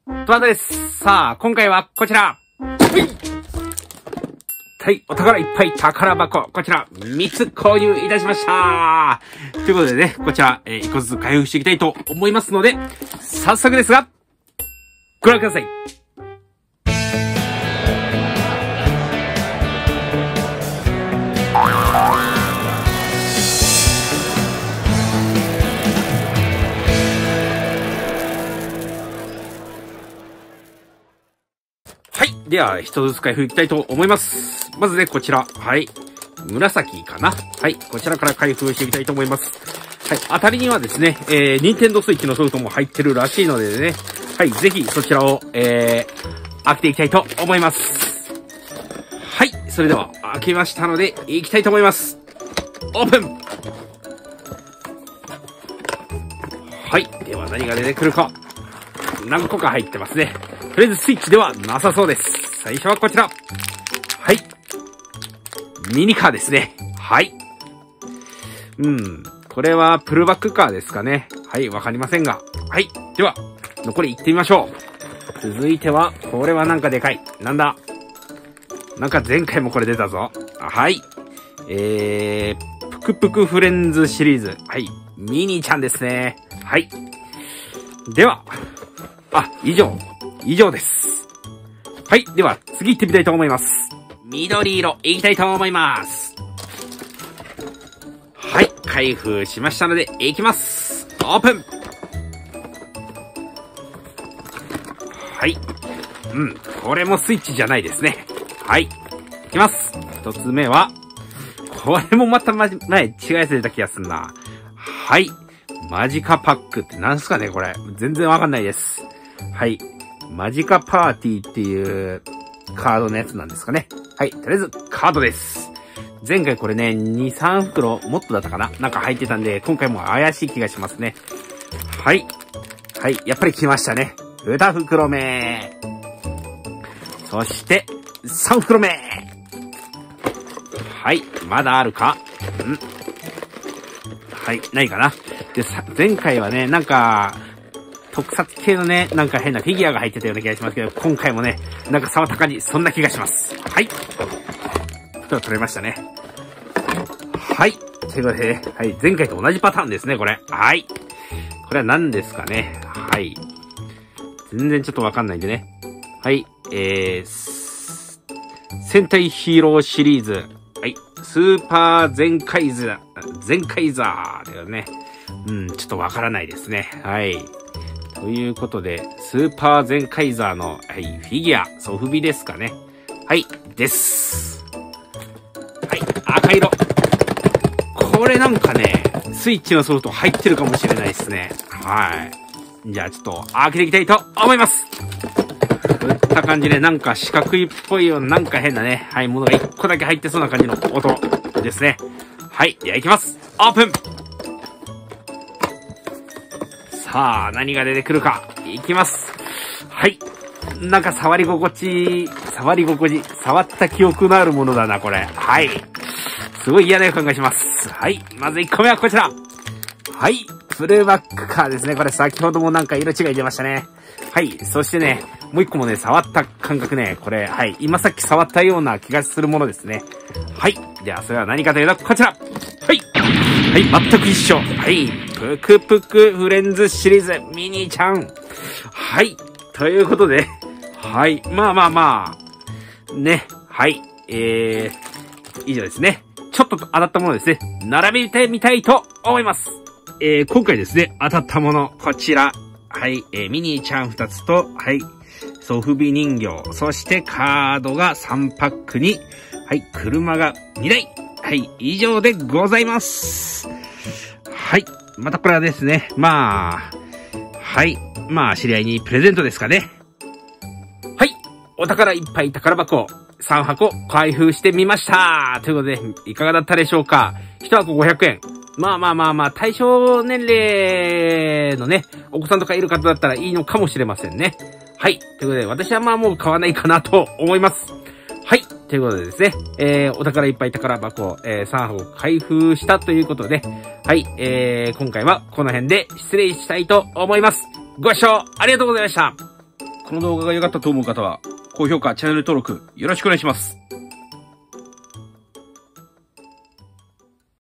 トワタです。さあ、今回はこちら。はい、お宝いっぱい宝箱。こちら、3つ購入いたしました。ということでね、こちら、1個ずつ開封していきたいと思いますので、早速ですが、ご覧ください。はい。では、一つずつ開封いきたいと思います。まずね、こちら。はい。紫かな。はい。こちらから開封していきたいと思います。はい。当たりにはですね、任天堂スイッチのソフトも入ってるらしいのでね。はい。ぜひ、そちらを、開けていきたいと思います。はい。それでは、開けましたので、いきたいと思います。オープン。はい。では、何が出てくるか。何個か入ってますね。とりあえずスイッチではなさそうです。最初はこちら。はい。ミニカーですね。はい。これはプルバックカーですかね。はい、わかりませんが。はい。では、残り行ってみましょう。続いては、これはなんかでかい。なんだ。なんか前回もこれ出たぞ。はい。ぷくぷくフレンズシリーズ。はい。ミニちゃんですね。はい。では、以上です。はい。では、次行ってみたいと思います。緑色、行きたいと思います。はい。開封しましたので、行きます。オープン。はい。これもスイッチじゃないですね。はい。行きます。一つ目は、これもまた前、違いやつ出た気がすんな。はい。マジカパックって何すかねこれ。全然わかんないです。はい。マジカパーティーっていうカードのやつなんですかね。はい。とりあえずカードです。前回これね、2、3袋もっとだったかななんか入ってたんで、今回も怪しい気がしますね。はい。はい。やっぱり来ましたね。2袋目。そして、3袋目。はい。まだあるかはい。ないかなで、前回はね、なんか、特撮系のね、なんか変なフィギュアが入ってたような気がしますけど、今回もね、なんか触った感じ、そんな気がします。はい。袋取れましたね。はい。ということでね、はい。前回と同じパターンですね、これ。はい。これは何ですかね。はい。全然ちょっとわかんないんでね。はい。戦隊ヒーローシリーズ。はい。スーパー全開ザー。だよね。ちょっとわからないですね。はい。ということで、スーパーゼンカイザーの、はい、フィギュア、ソフビですかね。はい、です。はい、赤色。これなんかね、スイッチのソフト入ってるかもしれないですね。はい。じゃあちょっと開けていきたいと思います。こういった感じで、なんか四角いっぽいような、なんか変なね、はい、ものが1個だけ入ってそうな感じの音ですね。はい、では行きます。オープン。さあ、何が出てくるか。いきます。はい。なんか触った記憶のあるものだな、これ。はい。すごい嫌な予感がします。はい。まず1個目はこちら。はい。プルバックカーですね。これ先ほどもなんか色違い出ましたね。はい。そしてね、もう1個もね、触った感覚ね。これ、はい。今さっき触ったような気がするものですね。はい。では、それは何かというと、こちら。はい。はい、全く一緒。はい。ぷくぷくフレンズシリーズ、ミニちゃん。はい。ということで、はい。ね。はい。以上ですね。ちょっと当たったものですね。並べてみたいと思います。今回ですね、当たったもの、こちら。はい。ミニちゃん2つと、はい。ソフビ人形。そしてカードが3パックに、はい。車が2台。はい。以上でございます。はい。またこれはですね、はい。知り合いにプレゼントですかね。はい。お宝いっぱい宝箱3箱開封してみました。ということで、いかがだったでしょうか。1箱500円。対象年齢のね、お子さんとかいる方だったらいいのかもしれませんね。はい。ということで、私はもう買わないかなと思います。はい。ということでですね、お宝いっぱい宝箱、3箱開封したということで、はい。今回はこの辺で失礼したいと思います。ご視聴ありがとうございました。 この動画が良かったと思う方は、高評価、チャンネル登録、よろしくお願いします。